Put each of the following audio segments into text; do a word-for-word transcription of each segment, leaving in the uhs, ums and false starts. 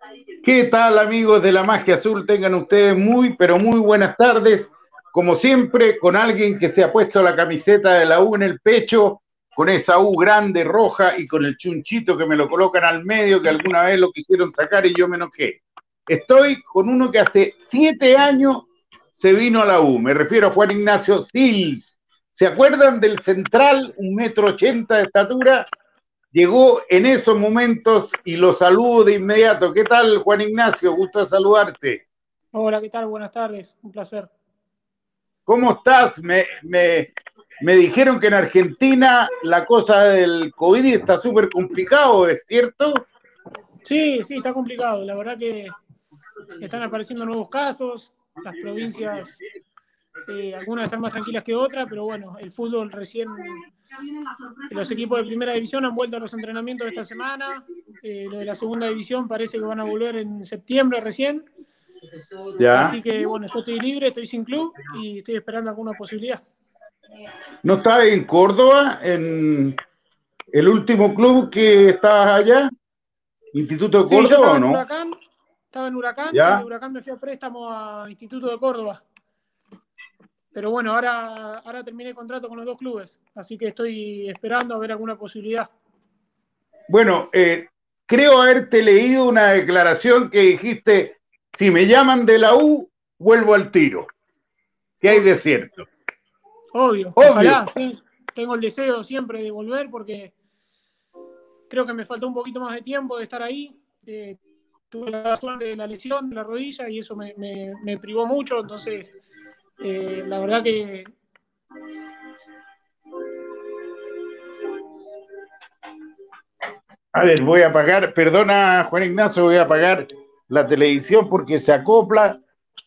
¿Qué tal, amigos de la Magia Azul? Tengan ustedes muy, pero muy buenas tardes. Como siempre, con alguien que se ha puesto la camiseta de la U en el pecho, con esa U grande, roja, y con el chunchito que me lo colocan al medio, que alguna vez lo quisieron sacar y yo me enojé. Estoy con uno que hace siete años se vino a la U. Me refiero a Juan Ignacio Sils. ¿Se acuerdan del central, un metro ochenta de estatura? Llegó en esos momentos y lo saludo de inmediato. ¿Qué tal, Juan Ignacio? Gusto de saludarte. Hola, ¿qué tal? Buenas tardes, un placer. ¿Cómo estás? Me, me, me dijeron que en Argentina la cosa del COVID está súper complicado, ¿es cierto? Sí, sí, está complicado. La verdad que están apareciendo nuevos casos, las provincias, eh, algunas están más tranquilas que otras, pero bueno, el fútbol recién, los equipos de primera división han vuelto a los entrenamientos esta semana, eh, lo de la segunda división parece que van a volver en septiembre recién, Ya. así que bueno, yo estoy libre, estoy sin club y estoy esperando alguna posibilidad. ¿No estabas en Córdoba, en el último club que estabas allá? ¿Instituto de Sí, yo Córdoba estaba o en no? Huracán, estaba en Huracán y de ¿Ya? Huracán me fui a préstamo a Instituto de Córdoba. Pero bueno, ahora, ahora terminé contrato con los dos clubes, así que estoy esperando a ver alguna posibilidad. Bueno, eh, creo haberte leído una declaración que dijiste, si me llaman de la U, vuelvo al tiro. ¿Qué hay de Obvio, cierto? obvio, Obvio. ojalá, sí. Tengo el deseo siempre de volver porque creo que me faltó un poquito más de tiempo de estar ahí. Eh, tuve la suerte de la lesión de la rodilla y eso me, me, me privó mucho, entonces eh, la verdad que A ver, voy a apagar, perdona Juan Ignacio, voy a apagar la televisión porque se acopla.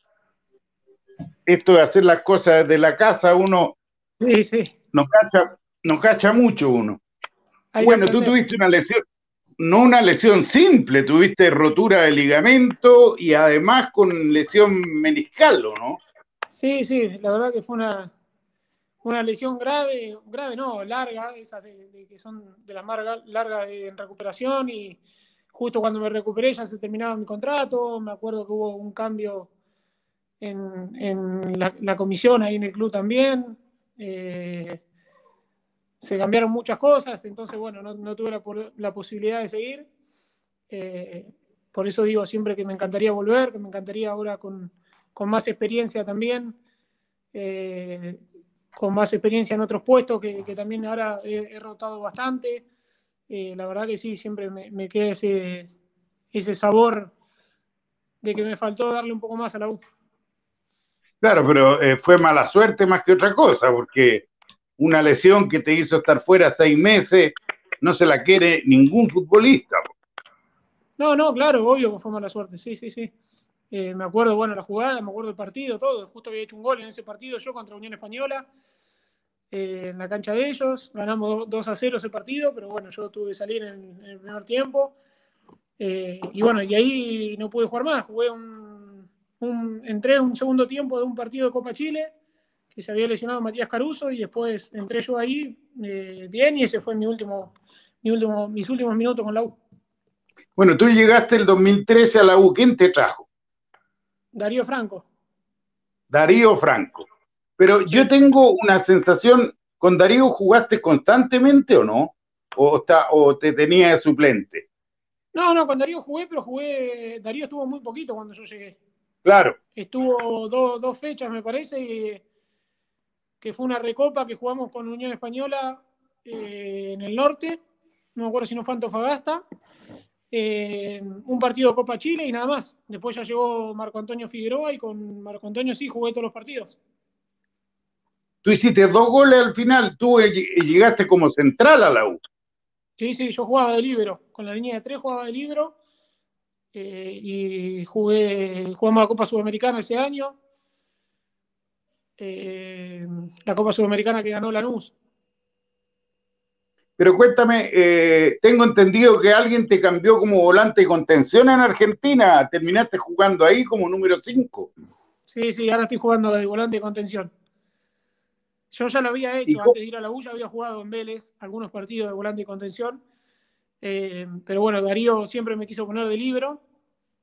Esto de hacer las cosas desde la casa, uno sí, sí, no cacha, no cacha mucho uno. hay que Bueno, tú aprender. tuviste una lesión, no una lesión simple, tuviste rotura de ligamento y además con lesión meniscal, ¿o no? Sí, sí, la verdad que fue una, una lesión grave, grave no, larga, esas de, de que son de las más largas en recuperación y justo cuando me recuperé ya se terminaba mi contrato, me acuerdo que hubo un cambio en, en la, la, comisión ahí en el club también, eh, se cambiaron muchas cosas, entonces bueno, no, no tuve la, la, posibilidad de seguir, eh, por eso digo siempre que me encantaría volver, que me encantaría ahora con, con más experiencia también. Eh, con más experiencia en otros puestos, que, que también ahora he, he rotado bastante. Eh, la verdad que sí, siempre me, me queda ese, ese sabor de que me faltó darle un poco más a la U. Claro, pero eh, fue mala suerte más que otra cosa, porque una lesión que te hizo estar fuera seis meses no se la quiere ningún futbolista. No, no, claro, obvio que fue mala suerte, sí, sí, sí. Eh, me acuerdo, bueno, la jugada, me acuerdo el partido, todo. Justo había hecho un gol en ese partido yo contra Unión Española, eh, en la cancha de ellos. Ganamos dos a cero ese partido, pero bueno, yo tuve que salir en, en el primer tiempo. Eh, y bueno, y ahí no pude jugar más. Jugué un, un, entré un segundo tiempo de un partido de Copa Chile, que se había lesionado Matías Caruso, y después entré yo ahí eh, bien, y ese fue mi último, mi último, mis últimos minutos con la U. Bueno, tú llegaste el dos mil trece a la U. ¿Quién te trajo? Darío Franco. Darío Franco. Pero yo Sí. tengo una sensación, ¿con Darío jugaste constantemente o no? ¿O, está, o te tenía de suplente? No, no, con Darío jugué, pero jugué. Darío estuvo muy poquito cuando yo llegué. Claro. Estuvo do, dos fechas, me parece, que fue una recopa que jugamos con Unión Española eh, en el norte. No me acuerdo si no fue Antofagasta. Eh, un partido de Copa Chile y nada más. Después ya llegó Marco Antonio Figueroa y con Marco Antonio sí jugué todos los partidos. Tú hiciste dos goles al final, tú llegaste como central a la U. Sí, sí, yo jugaba de libero. Con la línea de tres jugaba de libero eh, y jugué, jugamos la Copa Sudamericana ese año. Eh, la Copa Sudamericana que ganó Lanús. Pero cuéntame, eh, tengo entendido que alguien te cambió como volante de contención en Argentina. Terminaste jugando ahí como número cinco. Sí, sí, ahora estoy jugando la de volante de contención. Yo ya lo había ¿Y hecho cómo? antes de ir a la U, ya había jugado en Vélez algunos partidos de volante de contención. Eh, pero bueno, Darío siempre me quiso poner de libero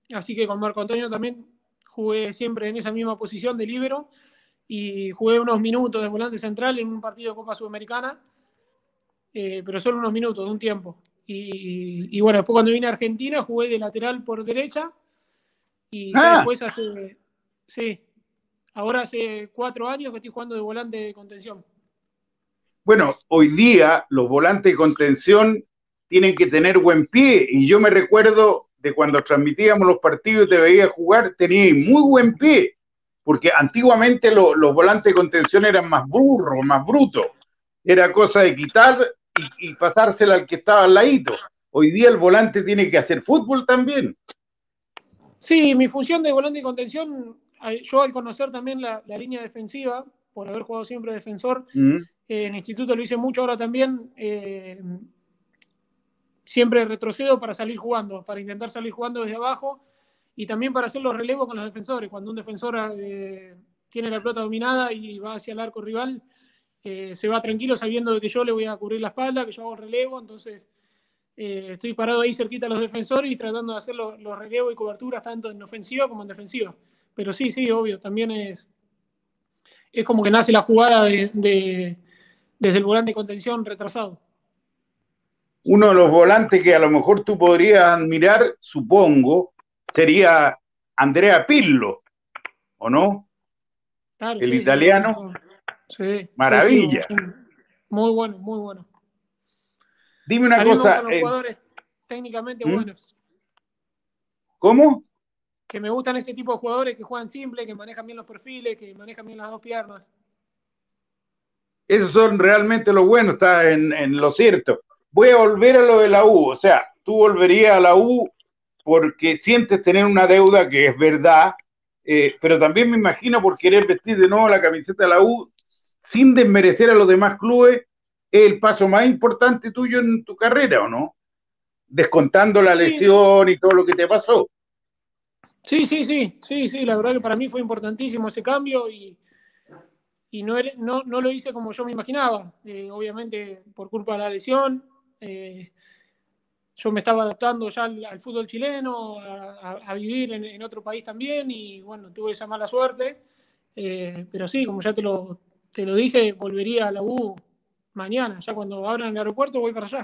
Así que con Marco Antonio también jugué siempre en esa misma posición de líbero y jugué unos minutos de volante central en un partido de Copa Sudamericana, eh, pero solo unos minutos, de un tiempo. Y, y bueno, después cuando vine a Argentina jugué de lateral por derecha y ya Ah, después hace, sí, ahora hace cuatro años que estoy jugando de volante de contención. bueno, hoy día los volantes de contención tienen que tener buen pie y yo me recuerdo de cuando transmitíamos los partidos y te veía jugar, tenías muy buen pie, porque antiguamente lo, los volantes de contención eran más burros, más brutos, era cosa de quitar y, y pasársela al que estaba al ladito. Hoy día el volante tiene que hacer fútbol también. Sí, mi función de volante de contención, yo al conocer también la, la línea defensiva, por haber jugado siempre defensor, Mm. eh, en instituto lo hice mucho, ahora también eh, siempre retrocedo para salir jugando, para intentar salir jugando desde abajo y también para hacer los relevos con los defensores. Cuando un defensor eh, tiene la pelota dominada y va hacia el arco rival, eh, se va tranquilo sabiendo de que yo le voy a cubrir la espalda, que yo hago el relevo, entonces eh, estoy parado ahí cerquita a los defensores y tratando de hacer los, los relevos y coberturas tanto en ofensiva como en defensiva. Pero sí, sí, obvio, también es, es como que nace la jugada de, de, desde el volante de contención retrasado. Uno de los volantes que a lo mejor tú podrías admirar, supongo, sería Andrea Pirlo, ¿o no? Claro, El sí, sí, obvio. italiano, Sí, sí, sí, maravilla. muy bueno, muy bueno. Dime una A mí me cosa, gustan los eh, jugadores técnicamente ¿hmm? buenos, ¿Cómo? que me gustan ese tipo de jugadores que juegan simple, que manejan bien los perfiles, que manejan bien las dos piernas. Esos son realmente lo bueno, está en, en lo cierto. Voy a volver a lo de la U, o sea, tú volverías a la U porque sientes tener una deuda que es verdad, eh, pero también me imagino por querer vestir de nuevo la camiseta de la U sin desmerecer a los demás clubes, es el paso más importante tuyo en tu carrera, ¿o no? Descontando la Sí, lesión y todo lo que te pasó. sí, sí, sí, sí, sí, la verdad que para mí fue importantísimo ese cambio y, y no, no, no, lo hice como yo me imaginaba, eh, obviamente por culpa de la lesión. Eh, yo me estaba adaptando ya al, al fútbol chileno, a, a, a vivir en, en, otro país también y bueno, tuve esa mala suerte. Eh, pero sí, como ya te lo, te lo dije, volvería a la U mañana, ya cuando abran el aeropuerto voy para allá.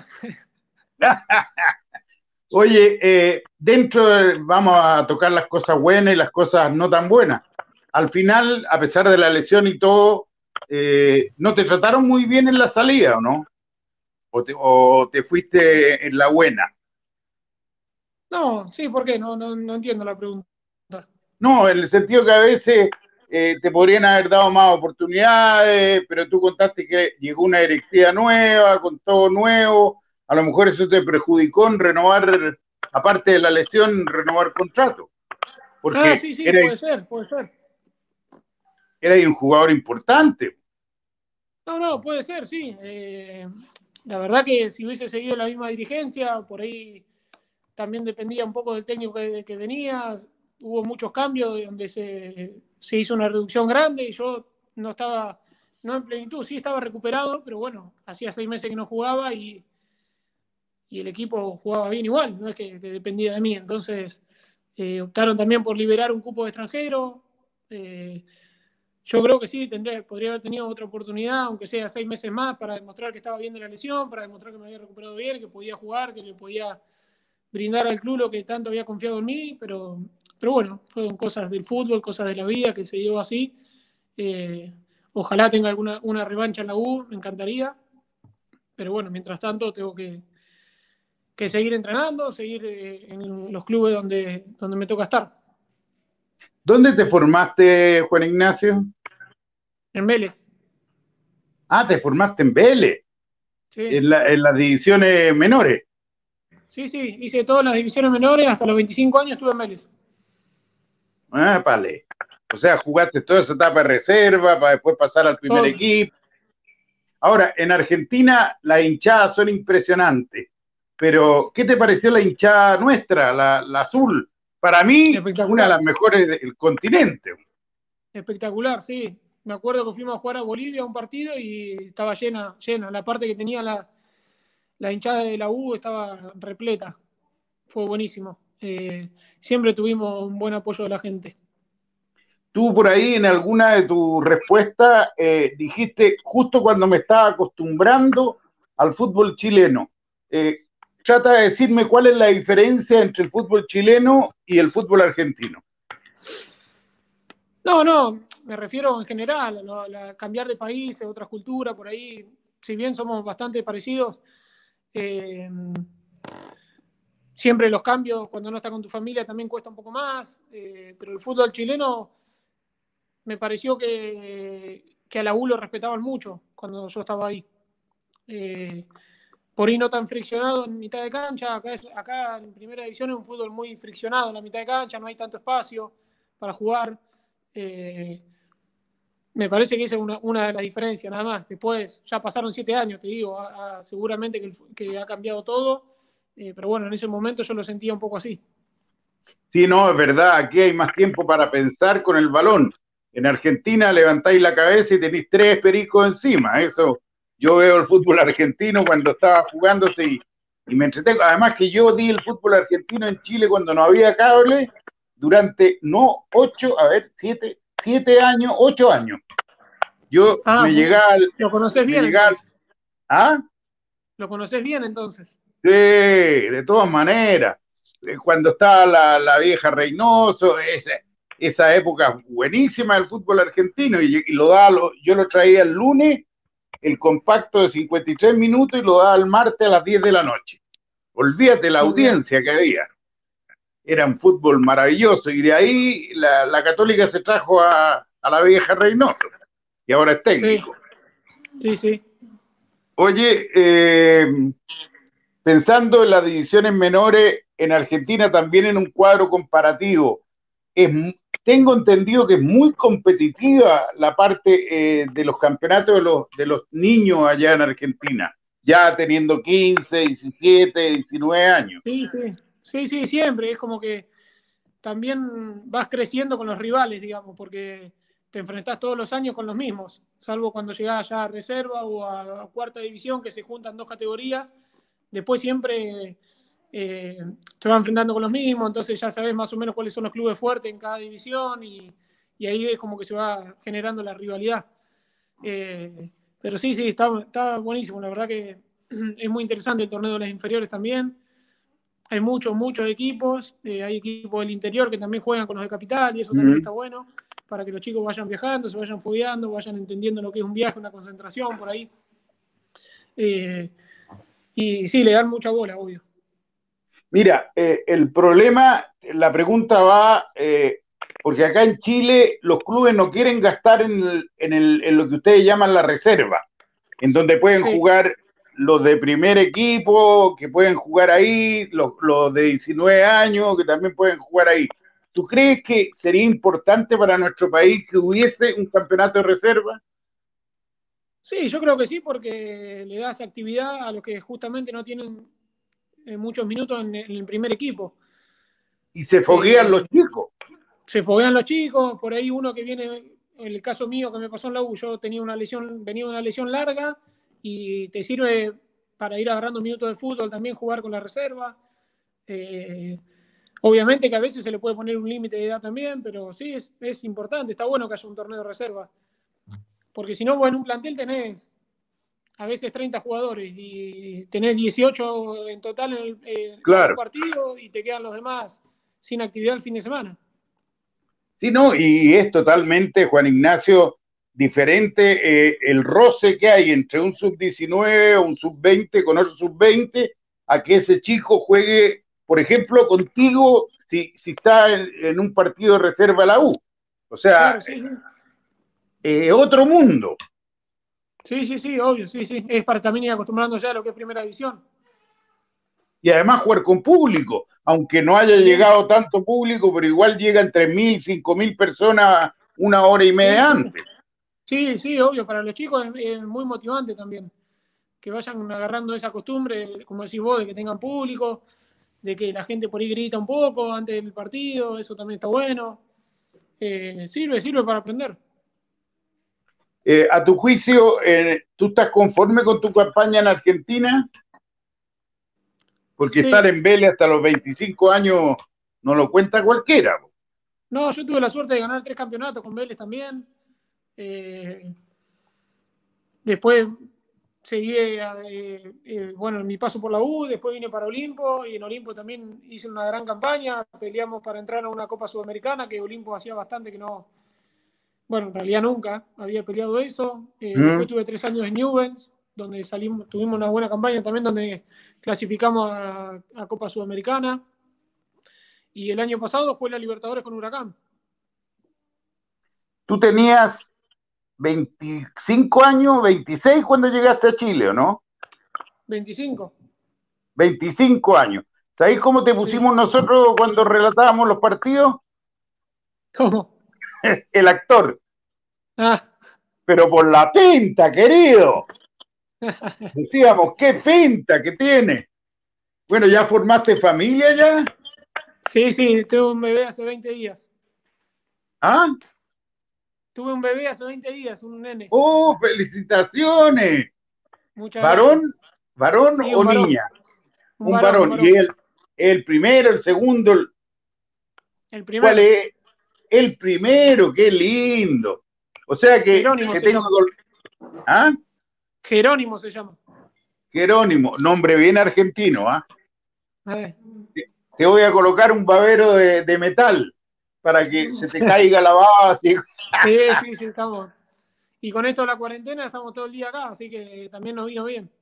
Oye, eh, dentro de, vamos a tocar las cosas buenas y las cosas no tan buenas. Al final, a pesar de la lesión y todo, eh, ¿no te trataron muy bien en la salida o no? ¿O te, o te fuiste en la buena? No, sí, ¿por qué? No, no, no entiendo la pregunta. No, en el sentido que a veces eh, te podrían haber dado más oportunidades, pero tú contaste que llegó una directiva nueva, con todo nuevo, a lo mejor eso te perjudicó en renovar, aparte de la lesión, renovar contrato, Ah, porque sí, sí, era, puede ser, puede ser. era un jugador importante. No, no, puede ser, sí. Eh, la verdad que si hubiese seguido la misma dirigencia, por ahí también dependía un poco del técnico que, que venía. Hubo muchos cambios donde se, se hizo una reducción grande y yo no estaba, no en plenitud, sí estaba recuperado, pero bueno, hacía seis meses que no jugaba y, y el equipo jugaba bien igual, no es que, que dependía de mí. Entonces eh, optaron también por liberar un cupo de extranjero. Eh, yo creo que sí, tendría, podría haber tenido otra oportunidad, aunque sea seis meses más, para demostrar que estaba bien de la lesión, para demostrar que me había recuperado bien, que podía jugar, que le podía brindar al club lo que tanto había confiado en mí, pero, pero bueno, fueron cosas del fútbol, cosas de la vida que se dio así. Eh, ojalá tenga alguna una revancha en la U, me encantaría, pero bueno, mientras tanto tengo que, que seguir entrenando, seguir eh, en los clubes donde, donde me toca estar. ¿Dónde te formaste, Juan Ignacio? En Vélez, Ah, te formaste en Vélez, sí. en, la, en las divisiones menores. Sí, sí, hice todas las divisiones menores, hasta los veinticinco años estuve en Vélez. Ah, vale. O sea, jugaste toda esa etapa de reserva para después pasar al primer Todo. equipo. Ahora, en Argentina las hinchadas son impresionantes, pero ¿qué te pareció la hinchada nuestra, la, la azul? Para mí, una de Espectacular, las mejores del continente. espectacular, sí. Me acuerdo que fuimos a jugar a Bolivia un partido y estaba llena, llena. La parte que tenía la, la hinchada de la U estaba repleta. Fue buenísimo. Eh, siempre tuvimos un buen apoyo de la gente. Tú por ahí en alguna de tus respuestas eh, dijiste justo cuando me estaba acostumbrando al fútbol chileno. Eh, trata de decirme cuál es la diferencia entre el fútbol chileno y el fútbol argentino. No, no, me refiero en general, a, lo- a la- cambiar de país, a otras culturas, por ahí, si bien somos bastante parecidos, eh, siempre los cambios cuando no estás con tu familia también cuesta un poco más, eh, pero el fútbol chileno me pareció que, que a la U lo respetaban mucho cuando yo estaba ahí. Eh, por ahí no tan friccionado en mitad de cancha, acá, es, acá en primera división es un fútbol muy friccionado en la mitad de cancha, no hay tanto espacio para jugar. Eh, Me parece que esa es una, una de las diferencias, nada más. Después, ya pasaron siete años, te digo, a, a, seguramente que, el, que, ha cambiado todo, eh, pero bueno, en ese momento yo lo sentía un poco así. Sí, no, es verdad, aquí hay más tiempo para pensar con el balón. En Argentina levantáis la cabeza y tenéis tres pericos encima. Eso, yo veo el fútbol argentino cuando estaba jugándose y, y me entretengo. Además que yo di el fútbol argentino en Chile cuando no había cable durante, no, ocho, a ver, siete, siete años, ocho años. Yo Ah, me muy bien. llegaba, Lo conoces me bien llegaba, entonces. ¿ah? Lo conoces bien entonces. Sí, de todas maneras. Eh, Cuando estaba la, la vieja Reynoso, esa, esa época buenísima del fútbol argentino, y, y lo daba, lo, yo lo traía el lunes, el compacto de cincuenta y tres minutos, y lo daba el martes a las diez de la noche. Olvídate la Muy bien. audiencia que había. Era un fútbol maravilloso, y de ahí la, la Católica se trajo a, a la vieja Reynoso, y ahora es Sí, técnico. sí, sí. Oye, eh, pensando en las divisiones menores, en Argentina también en un cuadro comparativo, es, tengo entendido que es muy competitiva la parte eh, de los campeonatos de los, de los niños allá en Argentina, ya teniendo quince, diecisiete, diecinueve años. Sí, sí. Sí, sí, siempre. Es como que también vas creciendo con los rivales, digamos, porque te enfrentás todos los años con los mismos, salvo cuando llegás ya a reserva o a, a cuarta división, que se juntan dos categorías. Después siempre eh, te vas enfrentando con los mismos, entonces ya sabes más o menos cuáles son los clubes fuertes en cada división y, y ahí es como que se va generando la rivalidad. Eh, pero sí, sí, está, está buenísimo. La verdad que es muy interesante el torneo de las inferiores también. Hay muchos, muchos equipos. Eh, hay equipos del interior que también juegan con los de capital y eso también Mm. está bueno para que los chicos vayan viajando, se vayan fogueando, vayan entendiendo lo que es un viaje, una concentración por ahí. Eh, y sí, le dan mucha bola, obvio. Mira, eh, el problema, la pregunta va, eh, porque acá en Chile los clubes no quieren gastar en, el, en, el, en lo que ustedes llaman la reserva, en donde pueden Sí. jugar los de primer equipo, que pueden jugar ahí, los, los de diecinueve años, que también pueden jugar ahí. ¿Tú crees que sería importante para nuestro país que hubiese un campeonato de reserva? Sí, yo creo que sí, porque le das actividad a los que justamente no tienen eh, muchos minutos en, en el primer equipo. Y se foguean los Eh, chicos. Se foguean los chicos, por ahí uno que viene, en el caso mío que me pasó en la U, yo tenía una lesión, venía una lesión larga y te sirve para ir agarrando minutos de fútbol, también jugar con la reserva. Eh, obviamente que a veces se le puede poner un límite de edad también, pero sí, es, es importante, está bueno que haya un torneo de reserva, porque si no, vos en un plantel tenés a veces treinta jugadores y tenés dieciocho en total en, el, eh, para un Claro. partido y te quedan los demás sin actividad el fin de semana. Sí, no, y es totalmente, Juan Ignacio, diferente eh, el roce que hay entre un sub diecinueve o un sub veinte con otro sub veinte a que ese chico juegue, por ejemplo, contigo si, si está en, en, un partido de reserva la U. O sea, Claro, sí, sí. eh, otro mundo. Sí, sí, sí, obvio, sí, sí. Es para también ir acostumbrándose a lo que es primera división. Y además jugar con público, aunque no haya También. llegado tanto público, pero igual llegan tres mil, cinco mil personas una hora y Sí, media sí. antes. Sí, sí, obvio, para los chicos es, es muy motivante también. Que vayan agarrando esa costumbre, como decís vos, de que tengan público, de que la gente por ahí grita un poco antes del partido, eso también está bueno. Eh, sirve, sirve para aprender. Eh, a tu juicio, eh, ¿tú estás conforme con tu campaña en Argentina? Porque estar Sí, en Vélez hasta los veinticinco años no lo cuenta cualquiera. no, yo tuve la suerte de ganar tres campeonatos con Vélez también. Eh, Después seguí, eh, eh, bueno, en mi paso por la U, después vine para Olimpo y en Olimpo también hice una gran campaña. Peleamos para entrar a una Copa Sudamericana, que Olimpo hacía bastante que no, bueno, en realidad nunca había peleado eso. Eh, después ¿Mm? tuve tres años en Newell's, donde salimos, tuvimos una buena campaña también, donde clasificamos a, a Copa Sudamericana. Y el año pasado fue la Libertadores con Huracán. Tú tenías veinticinco años, veintiséis cuando llegaste a Chile, ¿o no? veinticinco. veinticinco años. ¿Sabéis cómo te Sí. pusimos nosotros cuando relatábamos los partidos? ¿Cómo? El actor, Ah. pero por la pinta, querido. Decíamos, qué pinta que tiene. Bueno, ¿ya formaste familia ya? Sí, sí, tuve un bebé hace veinte días. ¿Ah? Tuve un bebé hace veinte días, un nene. ¡Oh, felicitaciones! Muchas ¿Varón, gracias. varón Sí, o un varón. niña? Un Un varón, un varón. ¿Y varón. el, el primero, el segundo? El ¿Cuál primero. es? El primero, qué lindo. O sea que Jerónimo te se tengo... llama. ¿Ah? Jerónimo se llama. Jerónimo, nombre bien argentino, ¿ah? Eh. Te, te voy a colocar un babero de, de metal para que se te caiga la baba así. Sí, sí, sí, estamos. Y con esto de la cuarentena estamos todo el día acá, así que también nos vino bien.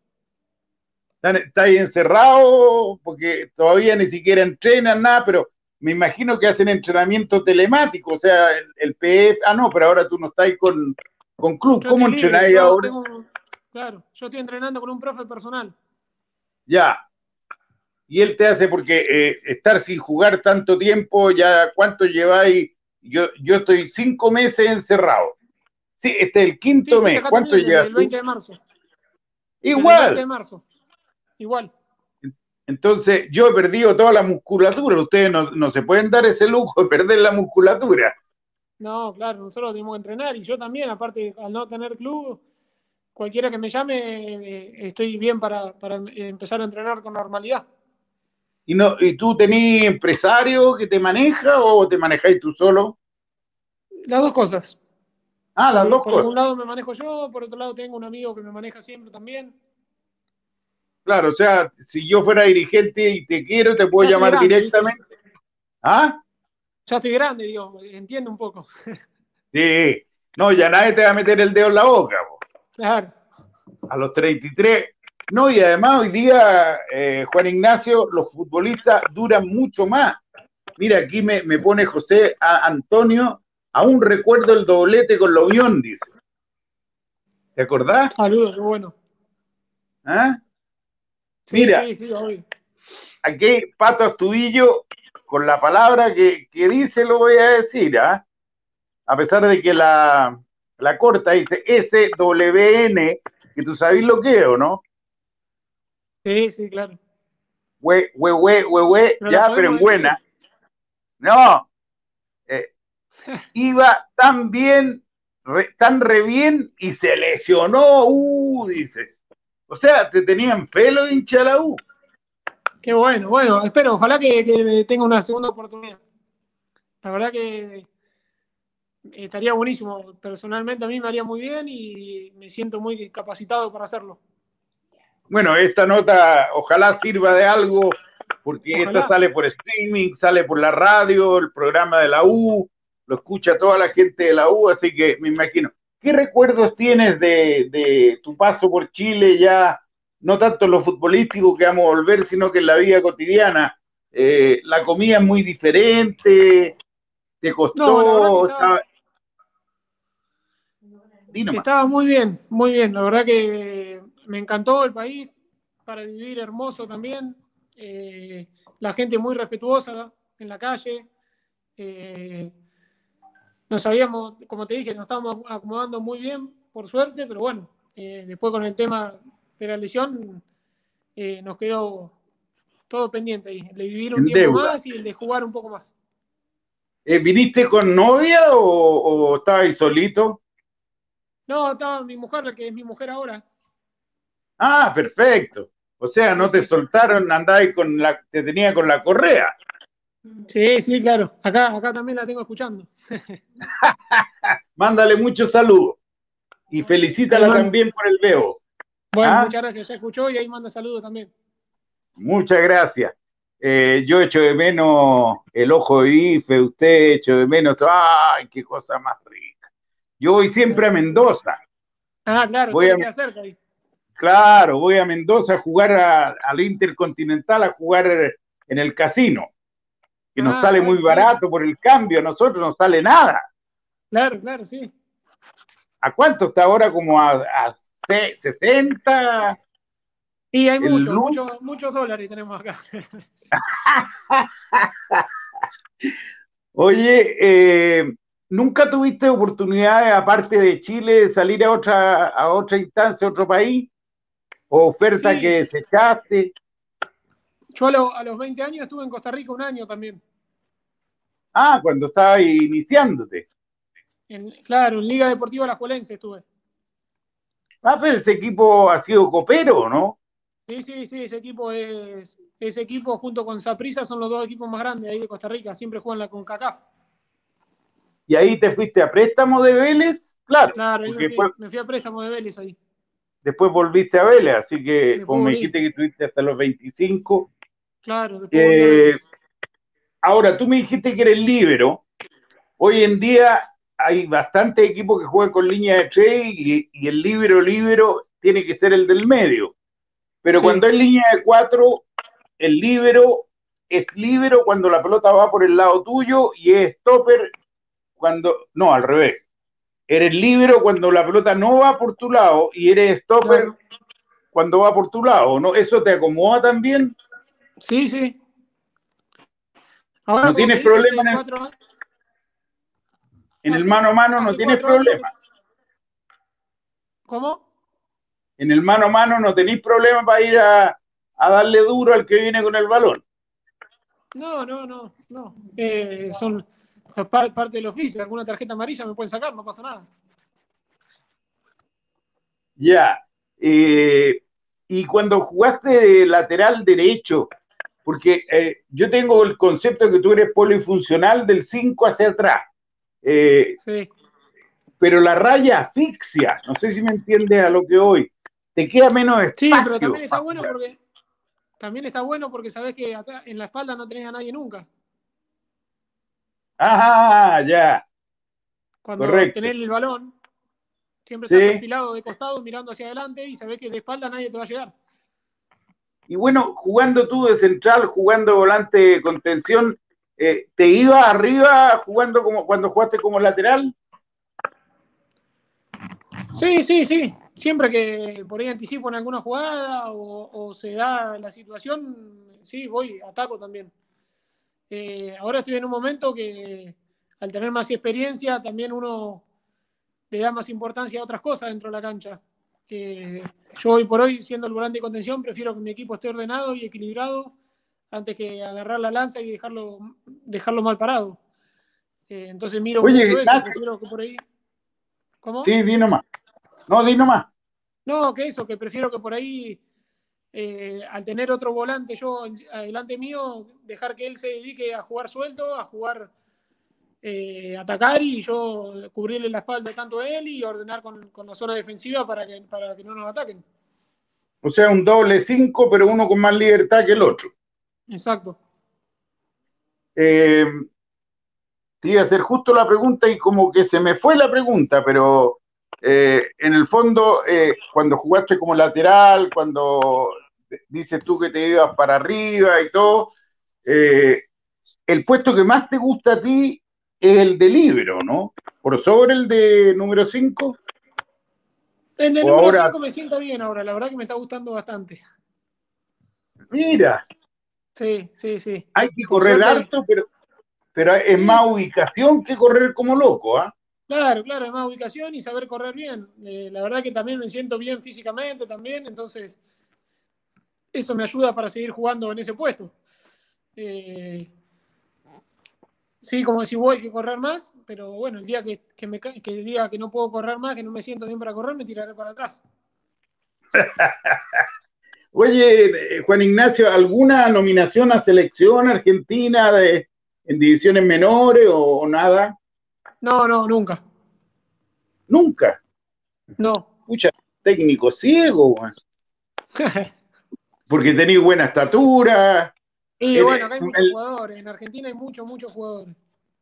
Está ahí encerrado porque todavía ni siquiera entrenan nada, pero me imagino que hacen entrenamiento telemático, o sea, el, el P F, ah, no, pero ahora tú no estás ahí con, con club, Yo ¿cómo estoy libre, entrenáis yo ahora? tengo, claro, yo estoy entrenando con un profe personal. Ya, y él te hace porque eh, estar sin jugar tanto tiempo, ya cuánto lleváis, yo, yo estoy cinco meses encerrado. Sí, este es el Sí, quinto sí, mes, acá ¿cuánto también, desde llevas el tú? veinte de marzo. Desde el veinte Igual. de marzo, igual. Entonces, yo he perdido toda la musculatura. Ustedes no, no se pueden dar ese lujo de perder la musculatura. No, claro, nosotros tenemos que entrenar y yo también, aparte, al no tener club, cualquiera que me llame, eh, estoy bien para, para empezar a entrenar con normalidad. ¿Y, no, y tú tenés empresario que te maneja o te manejáis tú solo? Las dos cosas. Ah, las Por, dos por algún cosas. lado me manejo yo, por otro lado tengo un amigo que me maneja siempre también. Claro, o sea, si yo fuera dirigente y te quiero, te puedo Ya estoy llamar grande, ¿viste? directamente. ¿Ah? Ya estoy grande, digo, entiendo un poco. Sí. No, ya nadie te va a meter el dedo en la boca. Po. Claro. A los treinta y tres. No, y además hoy día, eh, Juan Ignacio, los futbolistas duran mucho más. Mira, aquí me, me pone José a Antonio, aún recuerdo el doblete con la Unión, dice. ¿Te acordás? Saludos, qué bueno. ¿Ah? Sí, Mira, sí, sí, hoy. aquí Pato Astudillo, con la palabra que, que dice, lo voy a decir, ¿ah? A pesar de que la, la corta dice S W N, que tú sabes lo que es, ¿o no? Sí, sí, claro. Hue, hue, hue, hue, hue, Pero la ya, pero podemos en buena. decir. No, eh, iba tan bien, re, tan re bien y se lesionó, uh, dice. O sea, te tenían fe lo de hincha de la U. Qué bueno, bueno, espero, ojalá que, que tenga una segunda oportunidad. La verdad que estaría buenísimo. Personalmente a mí me haría muy bien y me siento muy capacitado para hacerlo. Bueno, esta nota ojalá sirva de algo, porque esta Ojalá. sale por streaming, sale por la radio, el programa de la U, lo escucha toda la gente de la U, así que me imagino. ¿Qué recuerdos tienes de, de tu paso por Chile ya, no tanto en lo futbolístico que vamos a volver, sino que en la vida cotidiana? Eh, la comida es muy diferente, te No, la verdad que costó, estaba, estaba... Di nomás. estaba muy bien, muy bien. La verdad que me encantó el país para vivir, hermoso también. Eh, la gente muy respetuosa en la calle. Eh, nos habíamos, como te dije, nos estábamos acomodando muy bien, por suerte, pero bueno, eh, después con el tema de la lesión eh, nos quedó todo pendiente ahí, el de vivir un En tiempo deuda. más y el de jugar un poco más. Eh, ¿viniste con novia o, o estabas solito? No, estaba mi mujer, la que es mi mujer ahora. Ah, perfecto. O sea, no Sí, te sí. soltaron, andabas con la, te tenía con la correa. Sí, sí, claro. Acá, acá también la tengo escuchando. Mándale muchos saludos y Ahí felicítala mando. también por el Bebo. Bueno, ¿Ah? muchas gracias. Ya escuchó y ahí manda saludos también. Muchas gracias. Eh, yo echo de menos el ojo de bife, usted echo de menos. ¡Ay, qué cosa más rica! Yo voy siempre a Mendoza. Ah, claro, usted Voy a, le queda cerca ahí. claro, voy a Mendoza a jugar a- al Intercontinental, a jugar en el casino, que nos Ah, sale muy bueno, está bien. barato por el cambio, a nosotros no sale nada. Claro, claro, sí. ¿A cuánto está ahora? Como a, a sesenta Y hay el muchos, blue. muchos, muchos dólares tenemos acá. Oye, eh, ¿nunca tuviste oportunidades, aparte de Chile, de salir a otra, a otra instancia, a otro país? ¿O oferta que Sí, desechaste? yo a, lo- a los veinte años estuve en Costa Rica un año también. Ah, cuando estabas iniciándote. En, claro, en Liga Deportiva Alajuelense estuve. Ah, pero ese equipo ha sido copero, ¿no? Sí, sí, sí, ese equipo es, ese equipo junto con Saprissa son los dos equipos más grandes ahí de Costa Rica, siempre juegan la CONCACAF. Y ahí te fuiste a préstamo de Vélez, claro, Claro, ahí me porque después, fui, me fui a préstamo de Vélez ahí. después volviste a Vélez, así que Después como me volví, dijiste que estuviste hasta los veinticinco. claro, después volví a Eh, Vélez. ahora, tú me dijiste que eres líbero. Hoy en día hay bastantes equipos que juegan con línea de tres y, y el líbero líbero tiene que ser el del medio. Pero Sí, cuando hay línea de cuatro, el líbero es líbero cuando la pelota va por el lado tuyo y es stopper cuando, no, al revés. Eres líbero cuando la pelota no va por tu lado y eres stopper claro. cuando va por tu lado, ¿no? ¿Eso te acomoda también? Sí, sí. Ahora, ¿No como te tienes dije, problema hace en el, cuatro años, en el hace, mano a mano? ¿No hace tienes cuatro años, problema? ¿cómo? En el mano a mano no tenéis problema para ir a, a darle duro al que viene con el balón. No, no, no, no. Eh, son par- parte del oficio. Alguna tarjeta amarilla me pueden sacar, no pasa nada. Ya. Eh, y cuando jugaste de lateral derecho, porque eh, yo tengo el concepto de que tú eres polifuncional del cinco hacia atrás, eh, Sí. pero la raya asfixia, no sé si me entiendes a lo que hoy, te queda menos Sí, pero espacio también está para bueno jugar. porque también está bueno porque sabés que atrás, en la espalda no tenés a nadie nunca. Ah, ya, Cuando correcto. tenés el balón, siempre estás Sí. perfilado de costado mirando hacia adelante y sabés que de espalda nadie te va a llegar. Y bueno, jugando tú de central, jugando volante de contención, eh, ¿te ibas arriba jugando como cuando jugaste como lateral? Sí, sí, sí. Siempre que por ahí anticipo en alguna jugada o, o se da la situación, sí, voy, ataco también. Eh, ahora estoy en un momento que al tener más experiencia también uno le da más importancia a otras cosas dentro de la cancha. Eh, yo hoy por hoy, siendo el volante de contención, prefiero que mi equipo esté ordenado y equilibrado antes que agarrar la lanza y dejarlo, dejarlo mal parado. Eh, entonces miro Oye, mucho eso, Ignacio, prefiero que por ahí... ¿Cómo? sí, di nomás. No, di nomás. No, que eso, que prefiero que por ahí, eh, al tener otro volante yo adelante mío, dejar que él se dedique a jugar suelto, a jugar, eh, atacar y yo cubrirle la espalda tanto a él y ordenar con, con la zona defensiva para que, para que no nos ataquen. O sea, un doble cinco, pero uno con más libertad que el otro. Exacto. Eh, te iba a hacer justo la pregunta y como que se me fue la pregunta, pero eh, en el fondo, eh, cuando jugaste como lateral, cuando dices tú que te ibas para arriba y todo, eh, el puesto que más te gusta a ti es el de libero, ¿no? Por sobre el de número cinco. En el O número ahora, cinco me sienta bien ahora, la verdad que me está gustando bastante. mira, Sí, sí, sí. hay que Por correr suerte, harto, pero, pero es más sí, ubicación que correr como loco, ¿ah? claro, claro, es más ubicación y saber correr bien. Eh, la verdad que también me siento bien físicamente también, entonces eso me ayuda para seguir jugando en ese puesto. Eh, sí, como si voy a correr más, pero bueno, el día que, que, me, que diga que no puedo correr más, que no me siento bien para correr, me tiraré para atrás. Oye, eh, Juan Ignacio, ¿alguna nominación a selección argentina de, en divisiones menores o, o nada? No, no, nunca. Nunca. No. Pucha, técnico ciego, man. Porque tenéis buena estatura. Y bueno, Eres- acá hay muchos el- jugadores. En Argentina hay muchos, muchos jugadores.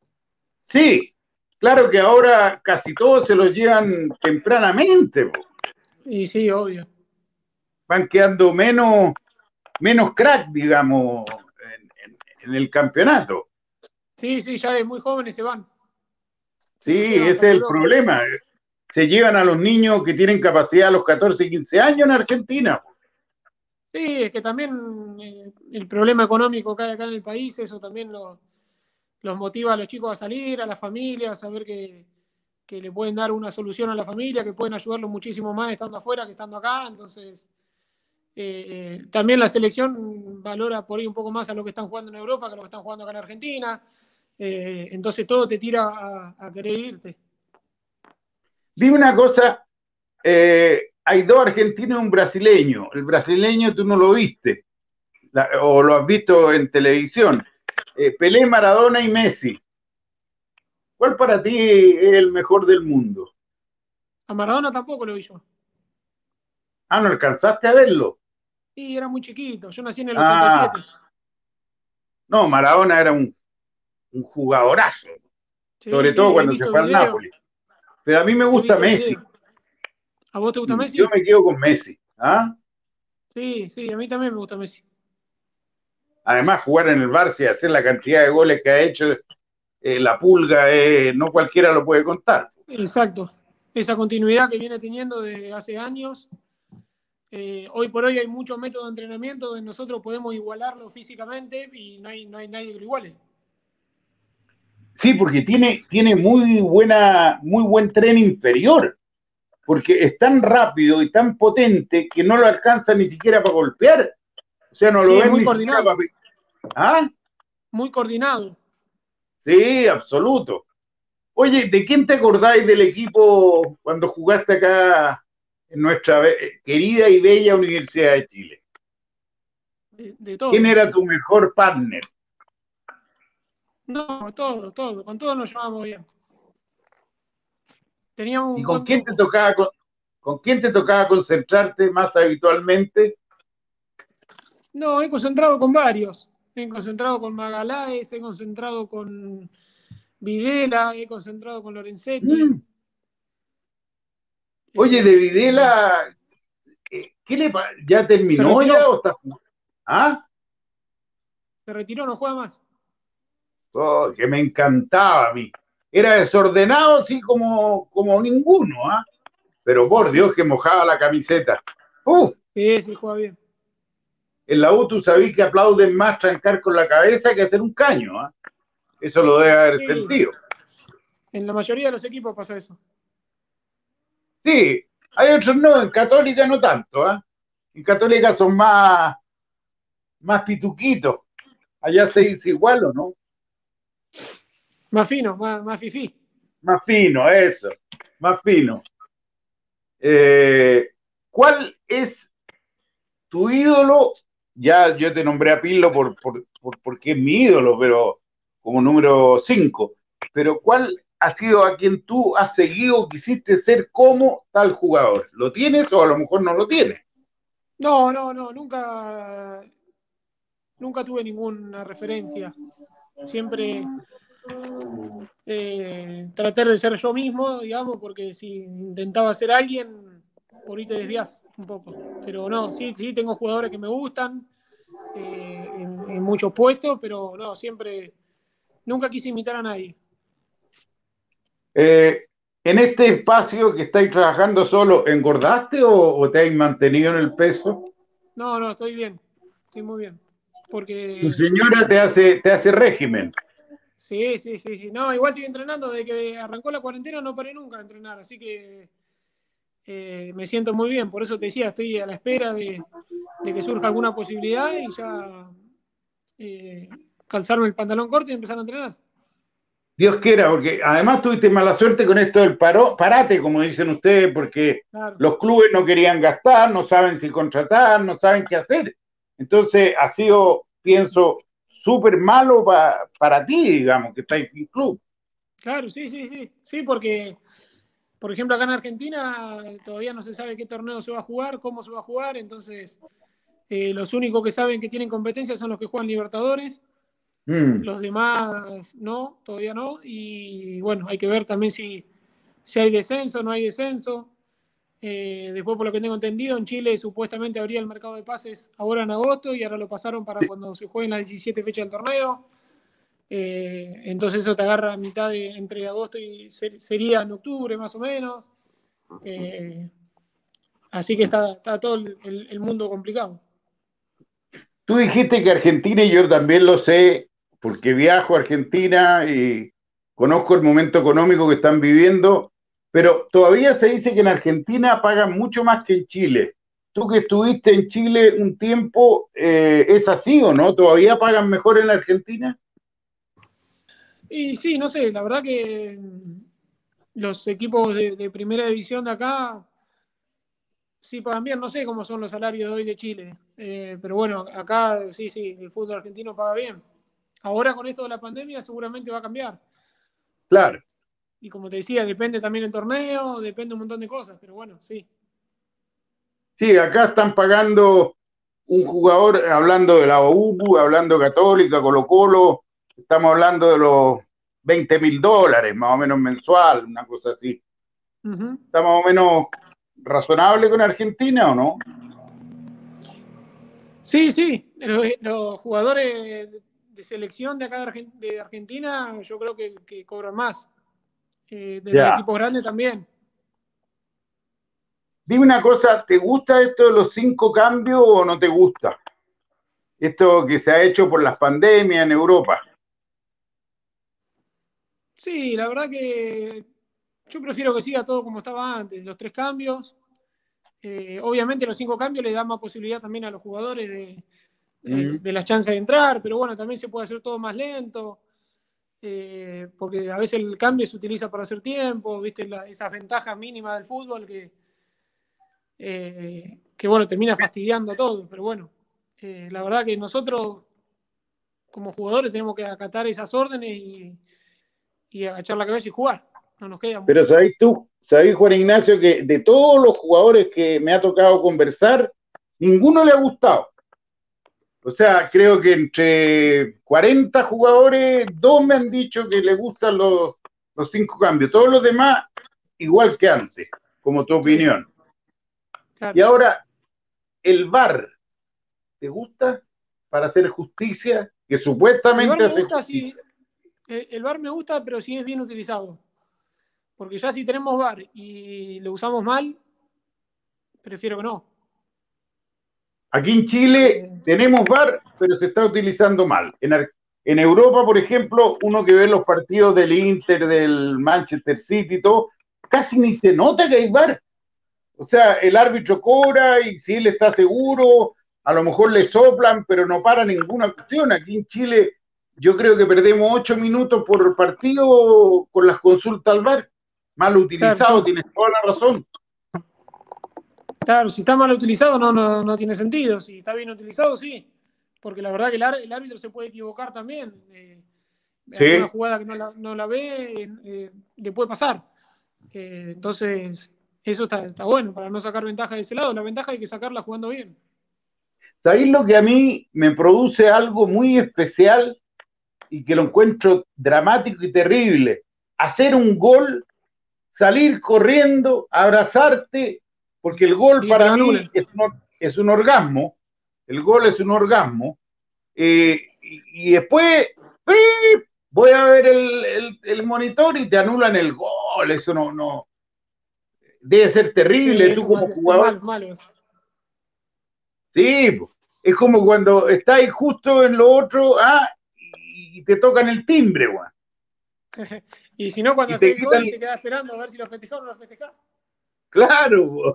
sí, claro que ahora casi todos se los llevan tempranamente, po. Y sí, obvio. Van quedando menos, menos crack, digamos, en, en- en el campeonato. Sí, sí, ya de muy jóvenes se van. Se Sí, los llevan ese para es el Europa. problema. Se llevan a los niños que tienen capacidad a los catorce, quince años en Argentina. Sí, es que también eh, el problema económico que hay acá en el país, eso también lo- los motiva a los chicos a salir, a las familias, a saber que, que le pueden dar una solución a la familia, que pueden ayudarlos muchísimo más estando afuera que estando acá. Entonces, eh, eh, también la selección valora por ahí un poco más a lo que están jugando en Europa que a lo que están jugando acá en Argentina. Eh, entonces todo te tira a, a querer irte. Dime una cosa, eh, hay dos argentinos y un brasileño. El brasileño tú no lo viste, la- o lo has visto en televisión. Eh, Pelé, Maradona y Messi. ¿Cuál para ti es el mejor del mundo? A Maradona tampoco lo vi yo. Ah, ¿no alcanzaste a verlo? Y era muy chiquito, yo nací en el ochenta y Ah, siete. no, Maradona era un, un jugadorazo, Sí, sobre todo sí, he cuando se visto fue al videos, Nápoles. Pero a mí me he gusta visto Messi. videos. ¿A vos te gusta Yo Messi? me quedo con Messi. ¿Ah? Sí, sí, a mí también me gusta Messi. Además, jugar en el Barça y hacer la cantidad de goles que ha hecho eh, la Pulga, eh, no cualquiera lo puede contar. Exacto. Esa continuidad que viene teniendo desde hace años. Eh, hoy por hoy hay muchos métodos de entrenamiento donde nosotros podemos igualarlo físicamente y no hay, no hay nadie que lo iguale. Sí, porque tiene, tiene muy, buena, muy buen tren inferior, porque es tan rápido y tan potente que no lo alcanza ni siquiera para golpear. O sea, no lo Sí, es ven muy ni siquiera para... coordinado, ¿Ah? muy coordinado. Sí, absoluto. Oye, ¿de quién te acordáis del equipo cuando jugaste acá en nuestra querida y bella Universidad de Chile? De, de ¿Quién todos. era tu mejor partner? No, todo, todo. Con todos nos llevábamos bien. Teníamos ¿Y un con buen quién te grupo. tocaba, con, con quién te tocaba concentrarte más habitualmente? No, he concentrado con varios. He concentrado con Magaláes, he concentrado con Videla, he concentrado con Lorenzetti. Mm. Oye, de Eh, Videla, eh, ¿qué le pa- ¿ya se terminó ya retiró, o está jugando? ¿Ah? se retiró, no juega más. Oh, que me encantaba a mí. Era desordenado, así como, como ninguno, ¿ah? Pero Y por sí, Dios que mojaba la camiseta. Uf, sí, sí, juega bien. en la U tú sabís que aplauden más trancar con la cabeza que hacer un caño, ¿ah? Eso lo debe haber Sí, sentido. en la mayoría de los equipos pasa eso. Sí, hay otros no, en Católica no tanto, ¿ah? En Católica son más, más pituquitos. Allá se dice igual o no. Más fino, más, más fifí. Más fino, eso, más fino. Eh, ¿Cuál es tu ídolo? Ya yo te nombré a Pirlo por, por, por, porque es mi ídolo, pero como número cinco. Pero ¿cuál ha sido a quien tú has seguido, quisiste ser como tal jugador? ¿Lo tienes o a lo mejor no lo tienes? No, no, no, nunca, nunca tuve ninguna referencia. Siempre eh, tratar de ser yo mismo, digamos, porque si intentaba ser alguien, por ahí te desvías un poco. Pero no, sí, sí tengo jugadores que me gustan eh, en, en muchos puestos, pero no, siempre, nunca quise imitar a nadie. Eh, en este espacio que estáis trabajando solo, ¿engordaste o, o te habéis mantenido en el peso? No, no, estoy bien, estoy muy bien. Tu Porque señora te hace, te hace régimen. sí, sí, sí, sí. No, igual estoy entrenando desde que arrancó la cuarentena, no paré nunca de entrenar, así que eh, me siento muy bien. Por eso te decía, estoy a la espera de, de que surja alguna posibilidad y ya eh, calzarme el pantalón corto y empezar a entrenar. Dios quiera, porque además tuviste mala suerte con esto del paro, parate, como dicen ustedes, porque Claro. los clubes no querían gastar, no saben si contratar, no saben qué hacer. Entonces ha sido, pienso, súper malo pa, para ti, digamos, que estáis sin club. Claro, sí, sí, sí. Sí, porque, por ejemplo, acá en Argentina todavía no se sabe qué torneo se va a jugar, cómo se va a jugar, entonces eh, los únicos que saben que tienen competencia son los que juegan Libertadores, Mm. los demás no, todavía no, y bueno, hay que ver también si, si hay descenso, no hay descenso. Eh, después, por lo que tengo entendido, en Chile supuestamente habría el mercado de pases ahora en agosto y ahora lo pasaron para cuando se jueguen las diecisiete fechas del torneo. Eh, entonces eso te agarra a mitad de entre agosto y ser, sería en octubre más o menos. Eh, así que está, está todo el, el, mundo complicado. Tú dijiste que Argentina, y yo también lo sé, porque viajo a Argentina y conozco el momento económico que están viviendo, pero todavía se dice que en Argentina pagan mucho más que en Chile. Tú que estuviste en Chile un tiempo, eh, ¿es así o no? ¿Todavía pagan mejor en la Argentina? Y sí, no sé, la verdad que los equipos de, de primera división de acá sí pagan bien, no sé cómo son los salarios de hoy de Chile, eh, pero bueno, acá sí, sí, el fútbol argentino paga bien. Ahora con esto de la pandemia seguramente va a cambiar. Claro. Y como te decía, depende también el torneo, depende un montón de cosas, pero bueno, sí. Sí, acá están pagando un jugador, hablando de la U, hablando de Católica, Colo Colo, estamos hablando de los veinte mil dólares más o menos mensual, una cosa así. Uh-huh. ¿Está más o menos razonable con Argentina o no? Sí, sí, los, los jugadores de selección de acá de, de Argentina yo creo que, que cobran más. Eh, de los Ya. equipos grandes también. Dime una cosa, ¿te gusta esto de los cinco cambios o no te gusta? Esto que se ha hecho por las pandemias en Europa. Sí, la verdad que yo prefiero que siga todo como estaba antes, los tres cambios. Eh, obviamente los cinco cambios le dan más posibilidad también a los jugadores de, de, Mm. de las chances de entrar, pero bueno, también se puede hacer todo más lento. Eh, porque a veces el cambio se utiliza para hacer tiempo, viste la, esas ventajas mínimas del fútbol que, eh, que bueno, termina fastidiando a todos, pero bueno, eh, la verdad que nosotros como jugadores tenemos que acatar esas órdenes y, y agachar la cabeza y jugar, no nos queda Pero mucho. sabéis tú, sabéis Juan Ignacio, que de todos los jugadores que me ha tocado conversar, ninguno le ha gustado. O sea, creo que entre cuarenta jugadores, dos me han dicho que le gustan los, los cinco cambios. Todos los demás, igual que antes, como tu Sí, opinión. Y claro. ahora, el V A R, ¿te gusta para hacer justicia? Que El supuestamente bar me hace gusta, sí, justicia. el, el bar me gusta, pero si es bien utilizado. Porque ya si tenemos bar y lo usamos mal, prefiero que no. Aquí en Chile Eh, tenemos V A R, pero se está utilizando mal. En, en Europa, por ejemplo, uno que ve los partidos del Inter, del Manchester City y todo, casi ni se nota que hay V A R. O sea, el árbitro cobra y si él está seguro, a lo mejor le soplan, pero no para ninguna cuestión. Aquí en Chile yo creo que perdemos ocho minutos por partido con las consultas al V A R. Mal claro, sí. utilizado, tienes toda la razón. Claro, si está mal utilizado no, no, no tiene sentido. Si está bien utilizado, sí. Porque la verdad que el, el árbitro se puede equivocar también. Eh, alguna Sí. jugada que no la, no la ve, eh, le puede pasar. Eh, entonces, eso está, está bueno para no sacar ventaja de ese lado. La ventaja hay que sacarla jugando bien. ¿Sabéis lo que a mí me produce algo muy especial y que lo encuentro dramático y terrible? Hacer un gol, salir corriendo, abrazarte, porque el gol Y que te para lo mí anulen. es un, es un orgasmo, el gol es un orgasmo, eh, y, y, después ¡pip! Voy a ver el, el, el, monitor y te anulan el gol, eso no, no, debe ser Sí, terrible, tú eso como es jugador, malo, malo. sí, es como cuando estáis justo en lo otro, ah, y te tocan el timbre, güey. Y si no, cuando Y te haces el gol quitan, y te quedas esperando a ver si lo festejás o no lo festejás. claro.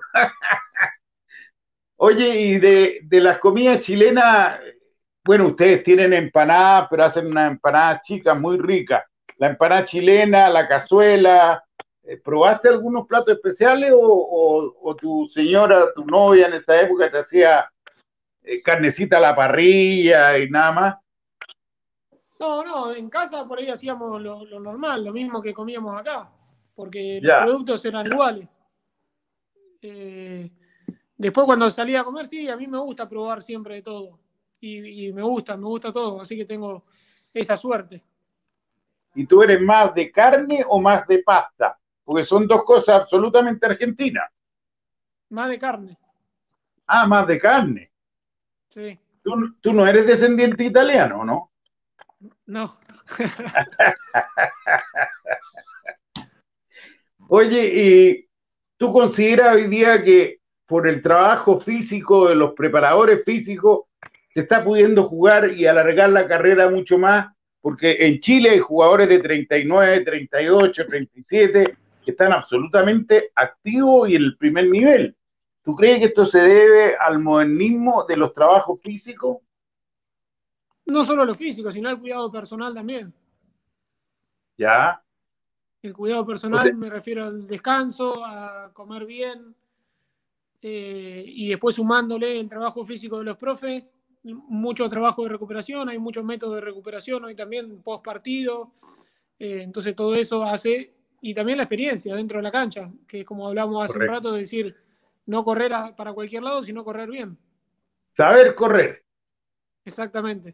Oye, y de, de las comidas chilenas, bueno, ustedes tienen empanadas, pero hacen unas empanadas chicas muy ricas. la empanada chilena, la cazuela. Eh, ¿Probaste algunos platos especiales o, o, o tu señora, tu novia en esa época te hacía eh, carnecita a la parrilla y nada más? No, no, en casa por ahí hacíamos lo, lo normal, lo mismo que comíamos acá, porque los Ya. productos eran iguales. Eh, Después cuando salí a comer, sí, a mí me gusta probar siempre de todo. Y, y me gusta, me gusta todo, así que tengo esa suerte. ¿Y tú eres más de carne o más de pasta? Porque son dos cosas absolutamente argentinas. Más de carne, Ah, más de carne. sí. Tú, tú no eres descendiente italiano, ¿no? No. Oye, ¿y tú consideras hoy día que por el trabajo físico de los preparadores físicos se está pudiendo jugar y alargar la carrera mucho más? Porque en Chile hay jugadores de treinta y nueve, treinta y ocho, treinta y siete que están absolutamente activos y en el primer nivel. ¿Tú crees que esto se debe al modernismo de los trabajos físicos? No solo lo físico, sino el cuidado personal también. Ya. El cuidado O sea, personal me refiero al descanso, a comer bien, eh, y después sumándole el trabajo físico de los profes, mucho trabajo de recuperación, hay muchos métodos de recuperación hoy también post partido, eh, entonces todo eso hace, y también la experiencia dentro de la cancha, que es como hablamos hace un correcto. rato, de decir, no correr a, para cualquier lado, sino correr bien. Saber correr. Exactamente.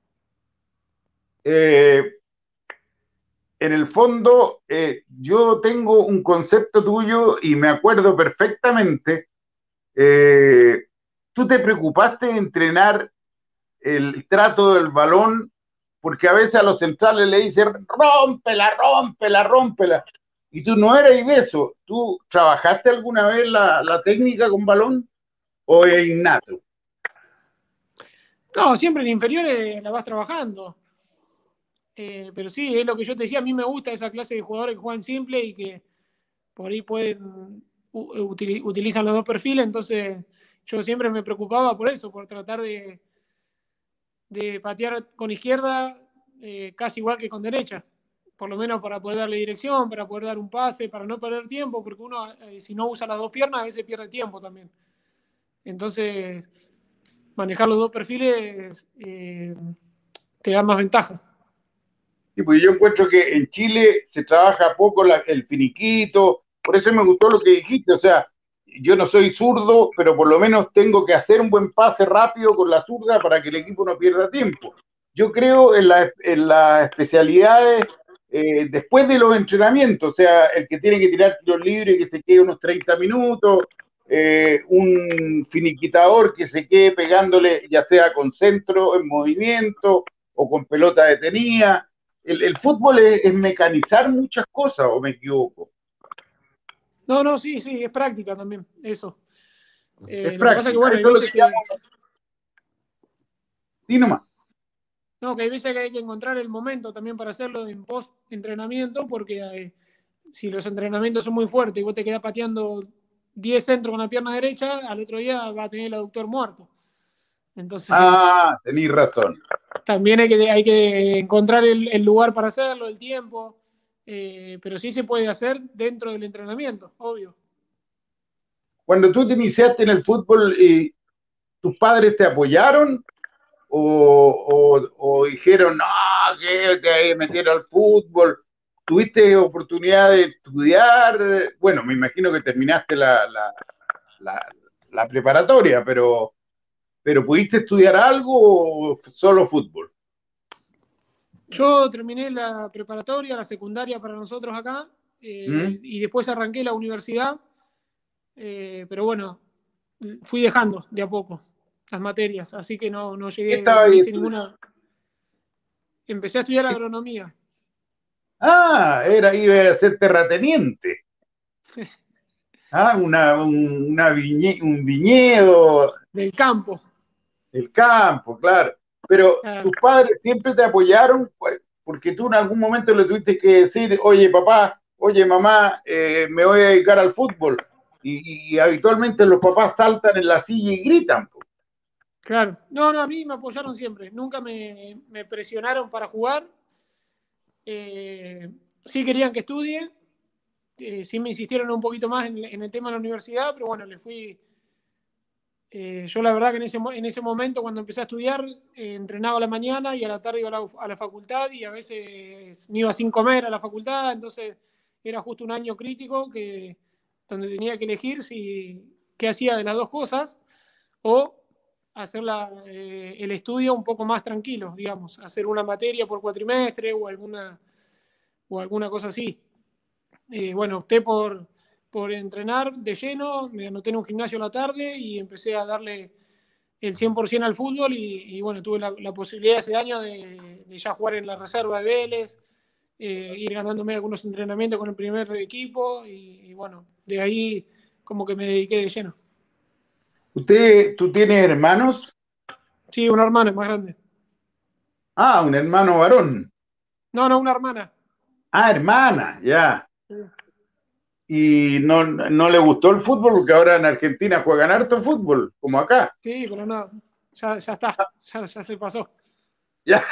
Eh, en el fondo, eh, yo tengo un concepto tuyo y me acuerdo perfectamente. Eh, Tú te preocupaste de entrenar el trato del balón, porque a veces a los centrales le dicen, rómpela, rómpela, rómpela. Y tú no eras de eso. ¿Tú trabajaste alguna vez la, la técnica con balón o es innato? No, siempre en inferiores la vas trabajando. Eh, pero sí, es lo que yo te decía, a mí me gusta esa clase de jugadores que juegan simple y que por ahí pueden util, utilizan los dos perfiles, entonces yo siempre me preocupaba por eso, por tratar de, de patear con izquierda eh, casi igual que con derecha, por lo menos para poder darle dirección, para poder dar un pase, para no perder tiempo, porque uno eh, si no usa las dos piernas a veces pierde tiempo también. Entonces, manejar los dos perfiles eh, te da más ventaja. Sí, pues yo encuentro que en Chile se trabaja poco la, el finiquito, por eso me gustó lo que dijiste, o sea, yo no soy zurdo, pero por lo menos tengo que hacer un buen pase rápido con la zurda para que el equipo no pierda tiempo. Yo creo en, la, en las especialidades eh, después de los entrenamientos, o sea, el que tiene que tirar tiros libres y que se quede unos treinta minutos, eh, un finiquitador que se quede pegándole ya sea con centro en movimiento o con pelota detenida. El, el fútbol es, es, mecanizar muchas cosas, ¿o me equivoco? No, no, sí, sí, es práctica también, eso. Es Eh, lo que pasa es que, práctica, bueno, hay eso es lo veces que que, llamo. Sí, nomás. no, que hay veces que hay que encontrar el momento también para hacerlo en post-entrenamiento, porque eh, si los entrenamientos son muy fuertes y vos te quedás pateando diez centros con la pierna derecha, al otro día va a tener el aductor muerto. Entonces, Ah, tenéis razón. también hay que, hay que encontrar el, el lugar para hacerlo, el tiempo, eh, pero sí se puede hacer dentro del entrenamiento, obvio. Cuando tú te iniciaste en el fútbol, eh, ¿tus padres te apoyaron o, o, o dijeron, no, que te metieron al fútbol? ¿Tuviste oportunidad de estudiar? Bueno, me imagino que terminaste la, la, la, la preparatoria, pero, pero ¿pudiste estudiar algo o solo fútbol? Yo terminé la preparatoria, la secundaria para nosotros acá, ¿Mm? eh, y después arranqué la universidad, eh, pero bueno, fui dejando de a poco las materias, así que no, no ¿Qué llegué, estaba no ahí hice estudiando? ninguna. Empecé a estudiar agronomía Ah, era, iba a ser terrateniente. Ah, una, un, una viñe, un viñedo, del campo. el campo, claro. Pero Ah, tus padres siempre te apoyaron, pues, porque tú en algún momento le tuviste que decir, oye papá, oye mamá, eh, me voy a dedicar al fútbol. Y, y habitualmente los papás saltan en la silla y gritan, pues. claro. No, no, a mí me apoyaron siempre. Nunca me, me presionaron para jugar. Eh, sí querían que estudie, eh, sí me insistieron un poquito más en, en el tema de la universidad, pero bueno, le fui... Eh, yo la verdad que en ese, en ese momento cuando empecé a estudiar, eh, entrenaba a la mañana y a la tarde iba a la, a la facultad y a veces me iba sin comer a la facultad, entonces era justo un año crítico que, donde tenía que elegir si, qué hacía de las dos cosas o hacer la, eh, el estudio un poco más tranquilo, digamos, hacer una materia por cuatrimestre o alguna, o alguna cosa así. Eh, bueno, opté por, por entrenar de lleno, me anoté en un gimnasio a la tarde y empecé a darle el cien por ciento al fútbol y, y bueno, tuve la, la, posibilidad ese año de, de, ya jugar en la reserva de Vélez, eh, ir ganándome algunos entrenamientos con el primer equipo y, y bueno, de ahí como que me dediqué de lleno. ¿Usted, tú tienes hermanos? Sí, una hermana más grande. Ah, un hermano varón. No, no, una hermana. Ah, hermana, ya. Sí. Y no, no le gustó el fútbol porque ahora en Argentina juegan harto fútbol, como acá. Sí, pero no, ya, ya está, ya, ya se pasó. Ya.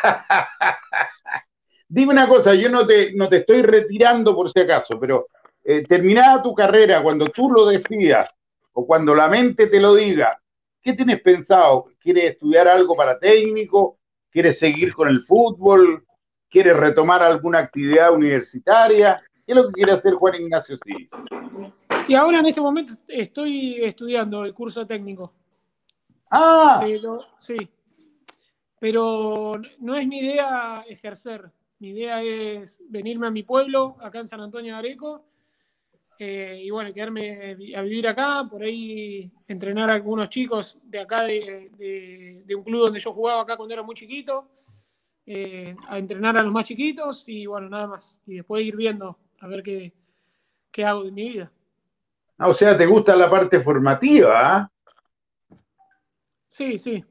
Dime una cosa, yo no te, no te estoy retirando por si acaso, pero eh, terminada tu carrera, cuando tú lo decidas o cuando la mente te lo diga, ¿qué tienes pensado? ¿Quieres estudiar algo para técnico? ¿Quieres seguir con el fútbol? ¿Quieres retomar alguna actividad universitaria? ¿Qué es lo que quiere hacer Juan Ignacio Silis? Y ahora en este momento estoy estudiando el curso técnico. Ah, pero, sí, pero no es mi idea ejercer. Mi idea es venirme a mi pueblo, acá en San Antonio de Areco, eh, y bueno, quedarme a vivir acá, por ahí entrenar a algunos chicos de acá, de, de, de un club donde yo jugaba acá cuando era muy chiquito, eh, a entrenar a los más chiquitos y bueno, nada más. Y después ir viendo a ver qué, qué hago de mi vida. o sea, te gusta la parte formativa, ¿eh? Sí, sí.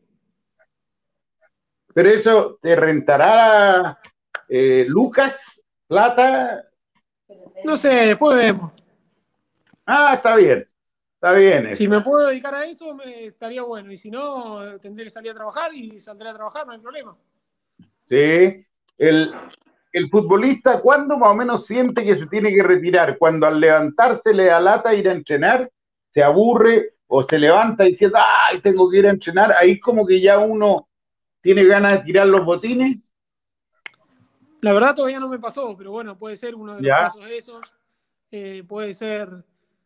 Pero eso te rentará eh, Lucas, plata. No sé, después vemos. Ah, está bien, está bien Si eso. me puedo dedicar a eso, me estaría bueno. Y si no, tendré que salir a trabajar y saldré a trabajar, no hay problema. ¿Sí? El, el futbolista, ¿cuándo más o menos siente que se tiene que retirar? Cuando al levantarse le da lata ir a entrenar, se aburre o se levanta y dice, ¡ay, tengo que ir a entrenar! Ahí como que ya uno tiene ganas de tirar los botines. La verdad todavía no me pasó, pero bueno, puede ser uno de los Ya. casos esos. Eh, puede ser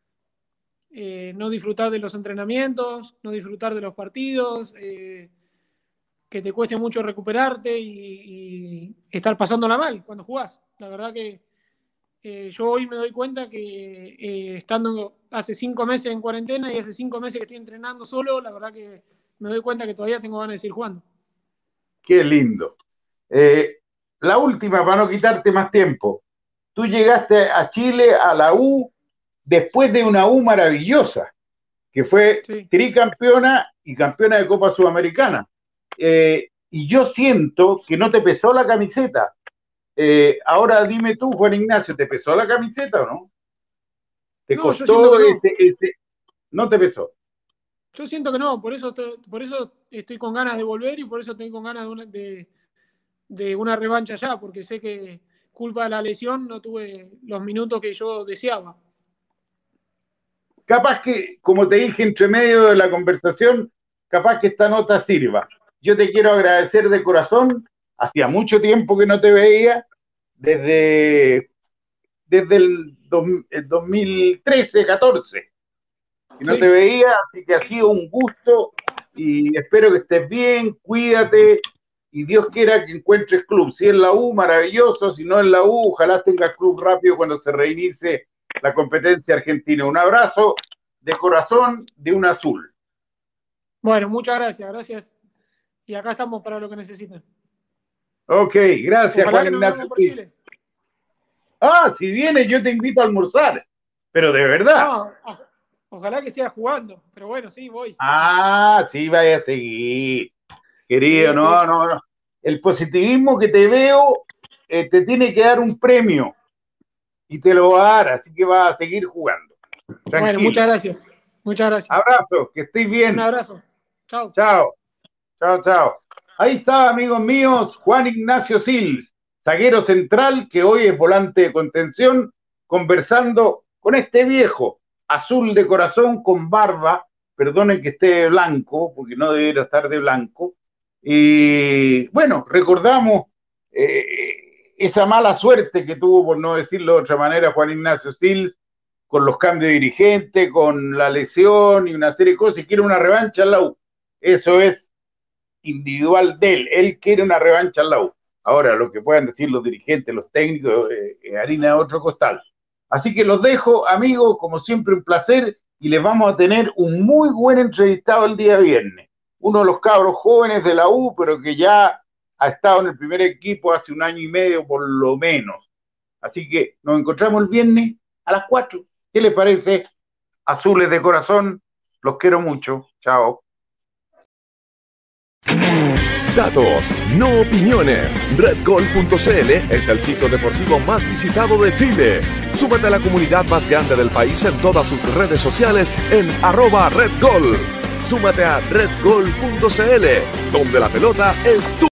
eh, no disfrutar de los entrenamientos, no disfrutar de los partidos, eh, que te cueste mucho recuperarte y, y estar pasándola mal cuando jugás. La verdad que eh, yo hoy me doy cuenta que eh, estando hace cinco meses en cuarentena y hace cinco meses que estoy entrenando solo, la verdad que me doy cuenta que todavía tengo ganas de seguir jugando. Qué lindo. Eh, la última, para no quitarte más tiempo. Tú llegaste a Chile, a la U, después de una U maravillosa, que fue Sí. tricampeona y campeona de Copa Sudamericana. Eh, y yo siento que no te pesó la camiseta. Eh, ahora dime tú, Juan Ignacio, ¿te pesó la camiseta o no? ¿Te No, yo siento costó que no. ese, ese... No te pesó? Yo siento que no, por eso, estoy, por eso estoy con ganas de volver y por eso estoy con ganas de una, de, de una revancha ya, porque sé que culpa de la lesión no tuve los minutos que yo deseaba. Capaz que, como te dije entre medio de la conversación, capaz que esta nota sirva. Yo te quiero agradecer de corazón. Hacía mucho tiempo que no te veía, desde, desde el, dos, el dos mil trece, catorce, que no te Sí. veía, así que ha sido un gusto y espero que estés bien, cuídate y Dios quiera que encuentres club. Si es la U, maravilloso, si no es la U, ojalá tengas club rápido cuando se reinicie la competencia argentina. Un abrazo de corazón de un azul. Bueno, muchas gracias, gracias. Y acá estamos para lo que necesiten. Ok, gracias Ojalá Juan que nos Ignacio. veamos por Chile. Ah, si vienes yo te invito a almorzar, pero de verdad. No, ojalá que siga jugando, pero bueno, sí, voy. Ah, sí, vaya a seguir. Querido, Sí, sí. no, no, no. El positivismo que te veo eh, te tiene que dar un premio y te lo va a dar, así que vas a seguir jugando. Bueno, Tranquilo. muchas gracias. Muchas gracias. Abrazo, que estés Un bien. abrazo. Chao. Chao, chao, chao. Ahí está, amigos míos, Juan Ignacio Sils, zaguero central que hoy es volante de contención, conversando con este viejo, azul de corazón con barba, perdonen que esté de blanco, porque no debería estar de blanco, y bueno, recordamos eh, esa mala suerte que tuvo, por no decirlo de otra manera, Juan Ignacio Sils, con los cambios de dirigente, con la lesión y una serie de cosas, y quiere una revancha en la U. Eso es individual de él, él quiere una revancha en la U. Ahora, lo que puedan decir los dirigentes, los técnicos, eh, eh, harina de otro costal. Así que los dejo, amigos, como siempre un placer, y les vamos a tener un muy buen entrevistado el día viernes. Uno de los cabros jóvenes de la U, pero que ya ha estado en el primer equipo hace un año y medio por lo menos. Así que nos encontramos el viernes a las cuatro. ¿Qué les parece? Azules de corazón, los quiero mucho. Chao. Datos, no opiniones. Red Gol punto c l es el sitio deportivo más visitado de Chile. Súmate a la comunidad más grande del país en todas sus redes sociales en arroba Red Gol. Súmate a Red Gol punto c l, donde la pelota es tu.